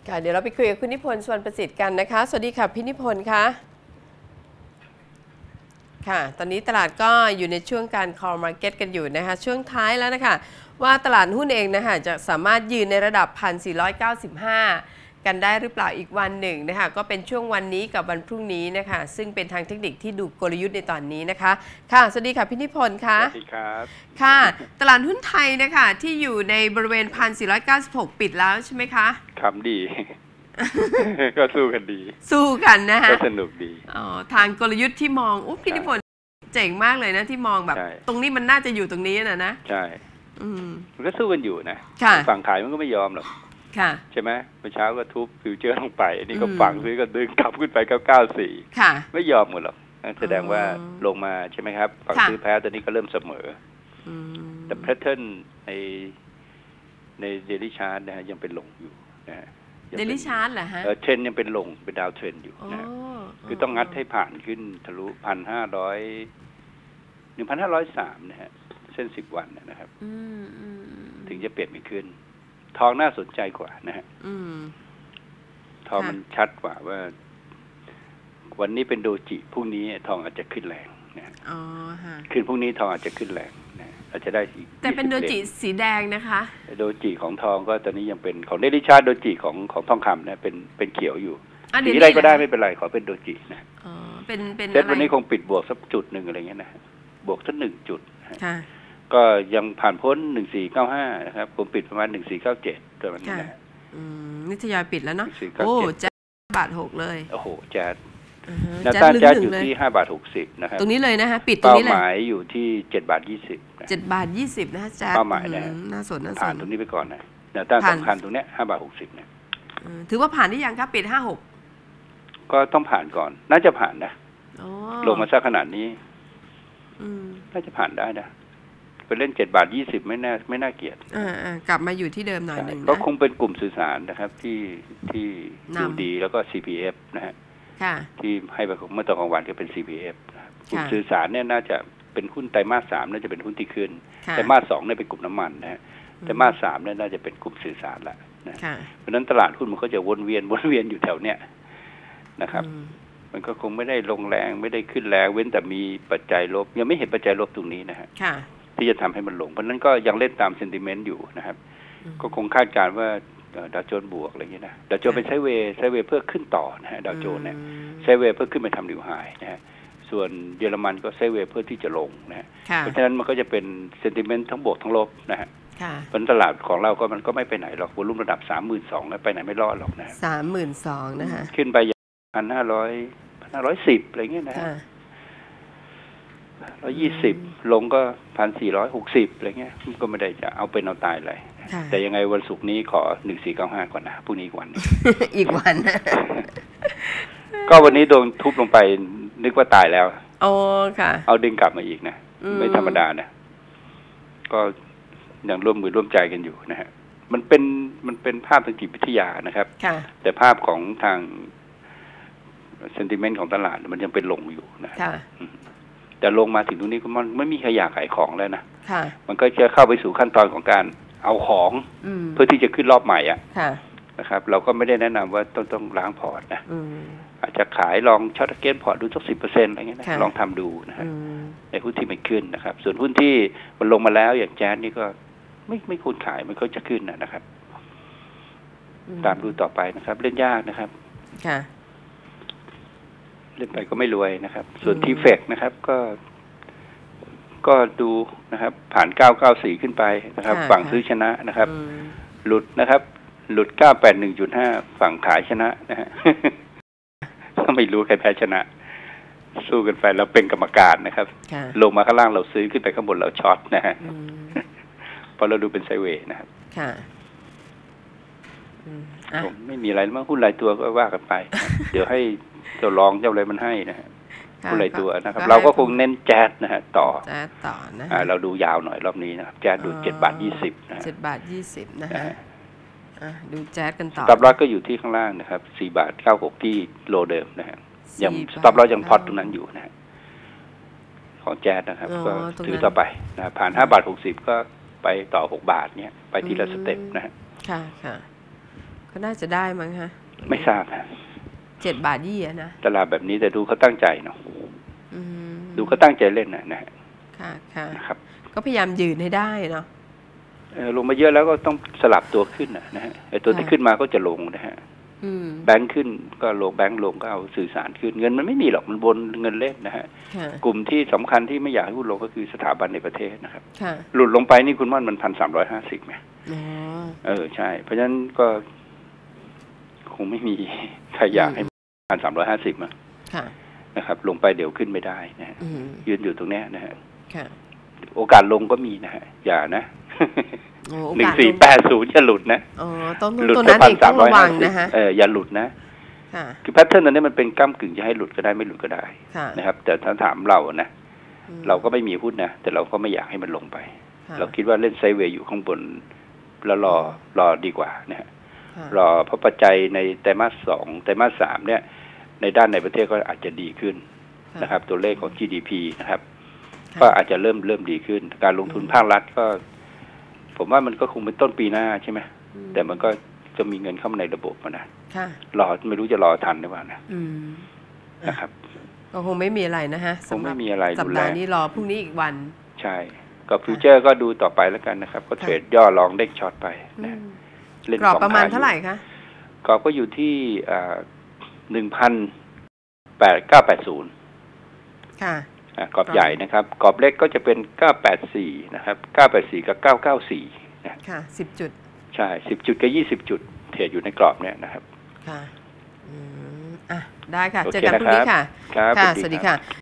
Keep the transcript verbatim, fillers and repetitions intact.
ค่ะเดี๋ยวเราไปคุยกับคุณนิพนธ์สวนประสิทธิ์กันนะคะสวัสดีค่ะพี่นิพนธ์คะค่ะตอนนี้ตลาดก็อยู่ในช่วงการ call market กันอยู่นะคะช่วงท้ายแล้วนะคะว่าตลาดหุ้นเองนะคะจะสามารถยืนในระดับ หนึ่งพันสี่ร้อยเก้าสิบห้า กันได้หรือเปล่าอีกวันหนึ่งนะคะก็เป็นช่วงวันนี้กับวันพรุ่งนี้นะคะซึ่งเป็นทางเทคนิคที่ดูกลยุทธ์ในตอนนี้นะคะค่ะสวัสดีค่ะพี่นิพนธ์ค่ะสวัสดีครับค่ะตลาดหุ้นไทยนะคะที่อยู่ในบริเวณ หนึ่งพันสี่ร้อยเก้าสิบหก ปิดแล้วใช่ไหมคะคำดี ก็สู้กันดีสู้กันนะคะก็สนุกดีอ๋อทางกลยุทธ์ที่มองอุ๊บพี่นิพนธ์เจ๋งมากเลยนะที่มองแบบตรงนี้มันน่าจะอยู่ตรงนี้นะนะใช่มันก็สู้กันอยู่นะฝั่งขายมันก็ไม่ยอมหรอกใช่ไหมเมื่อเช้าก็ทุบฟิวเจอร์ลงไปนี่ก็ฝั่งซื้อก็ดึงกลับขึ้นไปเก้าเก้าสี่ไม่ยอมหมดหรอกแสดงว่าลงมาใช่ไหมครับฝั่งซื้อแพ้ตอนนี้ก็เริ่มเสมอแต่แพทเทิร์นในในเดลิชาร์ตนะฮะยังเป็นลงอยู่นะฮะเดลิชาร์ตเหรอฮะเทรนยังเป็นลงเป็นดาวเทรนอยู่นะคือต้องงัดให้ผ่านขึ้นทะลุพันห้าร้อยหนึ่งพันห้าร้อยสามนะฮะเส้นสิบวันนะครับถึงจะเปลี่ยนไปขึ้นทองน่าสนใจกว่านะฮะทองมันชัดกว่าว่าวันนี้เป็นโดจิพรุ่งนี้ทองอาจจะขึ้นแรงนะคืนพรุ่งนี้ทองอาจจะขึ้นแรงนะอาจจะได้อีกแต่เป็นโดจิสีแดงนะคะโดจิของทองก็ตอนนี้ยังเป็นของเดลิชาร์ดโดจิของของทองคำนะเป็นเป็นเขียวอยู่สีอะไรก็ได้ไม่เป็นไรขอเป็นโดจินะอ๋อเป็นเป็นเซ็ตวันนี้คงปิดบวกสักจุดหนึ่งอะไรเงี้ยนะบวกสักหนึ่งจุดก็ยังผ่านพ้นหนึ่งสี่เก้าห้านะครับผมปิดประมาณหนึ่งสี่เก้าเจ็ดตัวนี้นะนิทยอยปิดแล้วเนาะโอ้แจ๊บาทหกเลยโอ้โหแจ๊ดนาต้านแจ๊ดอยู่ที่ห้าบาทหกสิบนะครับตรงนี้เลยนะคะปิดตรงนี้เลยเป้าหมายอยู่ที่เจ็ดบาทยี่สิบเจ็ดบาทยี่สิบนะแจ๊ดเป้าหมายนะน่าสนน่าสนผ่านตรงนี้ไปก่อนนะนาต้านสำคัญตรงเนี้ยห้าบาทหกสิบเนี่ยถือว่าผ่านได้ยังครับปิดห้าหกก็ต้องผ่านก่อนน่าจะผ่านนะลงมาสักขนาดนี้น่าจะผ่านได้นะไปเล่นเจ็ดบาทยี่สิบไม่น่าไม่น่าเกลียดอ่ากลับมาอยู่ที่เดิมหน่อยหนึ่งนะก็คงเป็นกลุ่มสื่อสารนะครับที่ที่ดูดีแล้วก็ ซี พี เอฟ นะฮะที่ให้ไปเมื่อตอนกลางวันก็เป็น ซี พี เอฟ กลุ่มสื่อสารเนี่ยน่าจะเป็นหุ้นไตรมาสสามน่าจะเป็นหุ้นที่ขึ้นไตรมาสสองเนี่ยเป็นกลุ่มน้ำมันนะฮะไตรมาสสามเนี่ยน่าจะเป็นกลุ่มสื่อสารละนะเพราะฉะนั้นตลาดหุ้นมันก็จะวนเวียนวนเวียนอยู่แถวเนี้ยนะครับมันก็คงไม่ได้ลงแรงไม่ได้ขึ้นแรงเว้นแต่มีปัจจัยลบยังไม่เห็นปัจจัยลบตรงนี้นะฮะที่จะทำให้มันลงเพราะนั้นก็ยังเล่นตามเซนติเมนต์อยู่นะครับก็คงคาดการณ์ว่าดาวโจนส์บวกอะไรอย่างเงี้ยนะดาวโจนส์เป็นไซด์เวย์ไซด์เวย์เพื่อขึ้นต่อนะฮะดาวโจนส์เนี่ยไซด์เวย์เพื่อขึ้นไปทำนิวไฮนะฮะส่วนเยอรมันก็ไซด์เวย์เพื่อที่จะลงนะฮะเพราะฉะนั้นมันก็จะเป็นเซนติเมนต์ทั้งบวกทั้งลบนะฮะเพราะตลาดของเราก็มันก็ไม่ไปไหนหรอกวอลุ่มระดับสามหมื่นสองไปไหนไม่รอดหรอกนะสามหมื่นสองนะฮะขึ้นไปพันห้าร้อยพันห้าร้อยสิบอะไรเงี้ยนะร้อยยี่สิบลงก็พันสี่ร้อยหกสิบอะไรเงี้ยก็ไม่ได้จะเอาเป็นเอาตายเลยแต่ยังไงวันศุกร์นี้ขอหนึ่งสี่เก้าห้าก่อนนะพรุ่งนี้อีกวันอีกวันก็วันนี้โดนทุบลงไปนึกว่าตายแล้วโอ้ค่ะเอาดึงกลับมาอีกนะไม่ธรรมดานะก็ยังร่วมมือร่วมใจกันอยู่นะฮะมันเป็นมันเป็นภาพทางจิตวิทยานะครับแต่ภาพของทางเซนติเมนต์ของตลาดมันยังเป็นลงอยู่นะแต่ลงมาถึงตรงนี้ก็มันไม่มีใครอยากขายของแล้วนะมันก็จะเข้าไปสู่ขั้นตอนของการเอาของเพื่อที่จะขึ้นรอบใหม่อ่ะนะครับเราก็ไม่ได้แนะนำว่าต้องต้องล้างพอร์ตนะอาจจะขายลองช็อตเกนพอร์ตดูสักสิบเปอร์เซ็นต์อะไรเงี้ยนะลองทำดูนะฮะในหุ้นที่มันขึ้นนะครับส่วนหุ้นที่มันลงมาแล้วอย่างแจ๊สนี่ก็ไม่ไม่ควรขายมันก็จะขึ้นนะครับตามดูต่อไปนะครับเล่นยากนะครับเล่นไปก็ไม่รวยนะครับส่วนทีเฟกนะครับก็ก็ดูนะครับผ่านเก้าเก้าสี่ขึ้นไปนะครับฝั่งซื้อชนะนะครับหลุดนะครับหลุดเก้าแปดหนึ่งจุดห้าฝั่งขายชนะนะฮะก็ไม่รู้ใครแพ้ชนะสู้กันไปเราเป็นกรรมการนะครับลงมาข้างล่างเราซื้อขึ้นไปข้างบนเราช็อตนะฮะพอเราดูเป็นไซด์เวย์นะครับผมไม่มีอะไรมากหุ้นรายตัวก็ว่ากันไปเดี๋ยวให้เจ้าลองเจ้าอะไรมันให้นะฮะหุ้นรายตัวนะครับเราก็คงเน้นแจ๊สนะฮะต่อแจ๊สต่อนะเราดูยาวหน่อยรอบนี้นะครับแจ๊สดูเจ็ดบาทยี่สิบนะเจ็ดบาทยี่สิบนะฮะดูแจ๊สกันต่อสต็อปลอสก็อยู่ที่ข้างล่างนะครับสี่บาทเก้าหกที่โลเดิมนะฮะยังสต็อปลอสยังพอตตรงนั้นอยู่นะฮะของแจ๊สนะครับก็ถือต่อไปนะผ่านห้าบาทหกสิบก็ไปต่อหกบาทเนี่ยไปทีละสเต็ปนะฮะค่ะค่ะก็น่าจะได้มั้งคะไม่ทราบฮะเจ็ดบาทยี่นะตลาดแบบนี้แต่ดูเขาตั้งใจเนาะดูเขาตั้งใจเล่นนะนะฮะค่ะค่ะนะครับก็พยายามยืนให้ได้เนาะลงมาเยอะแล้วก็ต้องสลับตัวขึ้นนะฮะไอ้ตัวที่ขึ้นมาก็จะลงนะฮะแบงค์ขึ้นก็ลงแบงค์ลงก็เอาสื่อสารขึ้นเงินมันไม่มีหรอกมันบนเงินเล่นนะฮะกลุ่มที่สำคัญที่ไม่อยากให้หุ้นลงก็คือสถาบันในประเทศนะครับหลุดลงไปนี่คุณว่ามันพันสามร้อยห้าสิบไหมเออใช่เพราะฉะนั้นก็คงไม่มีใครอยากให้พันสามร้อยห้าสิบมั้งนะครับลงไปเดี๋ยวขึ้นไม่ได้นะฮะยืนอยู่ตรงนี้นะฮะโอกาสลงก็มีนะฮะอย่านะหนึ่งสี่แปดศูนย์จะหลุดนะหลุดตัวนั้นอีกต้องระวังนะฮะเอออย่าหลุดนะคือแพทเทิร์นตอนนี้มันเป็นก้ำกึ่งจะให้หลุดก็ได้ไม่หลุดก็ได้นะครับแต่ถ้าถามเรานะเราก็ไม่มีหุ้นนะแต่เราก็ไม่อยากให้มันลงไปเราคิดว่าเล่นไซด์เวย์อยู่ข้างบนแล้วรอรอดีกว่านะฮะรอเพราะปัจจัยในไตรมาสสองไตรมาสสามเนี่ยในด้านในประเทศก็อาจจะดีขึ้นนะครับตัวเลขของ จี ดี พี นะครับก็อาจจะเริ่มเริ่มดีขึ้นการลงทุนภาครัฐก็ผมว่ามันก็คงเป็นต้นปีหน้าใช่ไหมแต่มันก็จะมีเงินเข้ามาในระบบนะรอไม่รู้จะรอทันหรือเปล่านะนะครับก็คงไม่มีอะไรนะฮะคงไม่มีอะไรสัปดาห์นี้รอพรุ่งนี้อีกวันใช่ก็ฟิวเจอร์ก็ดูต่อไปแล้วกันนะครับก็เทรดย่อลองเด้งช็อตไปนะกรอบประมาณเท่าไหร่คะกรอบก็อยู่ที่หนึ่งพันแปดเก้าแปดศูนย์ค่ะกรอบใหญ่นะครับกรอบเล็กก็จะเป็นเก้าแปดสี่นะครับเก้าแปดสี่กับเก้าเก้าสี่นะค่ะสิบจุดใช่สิบจุดกับยี่สิบจุดเทรดอยู่ในกรอบเนี่ยนะครับค่ะอืมอ่ะได้ค่ะเจอกันพรุ่งนี้ค่ะครับค่ะสวัสดีค่ะ